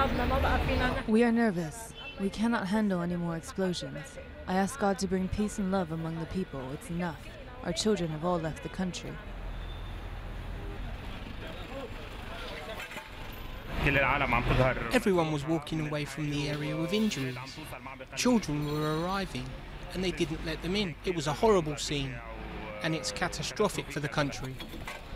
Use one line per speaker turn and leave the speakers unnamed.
We are nervous. We cannot handle any more explosions. I ask God to bring peace and love among the people. It's enough. Our children have all left the country.
Everyone was walking away from the area with injuries. Children were arriving, and they didn't let them in. It was a horrible scene, and it's catastrophic for the country.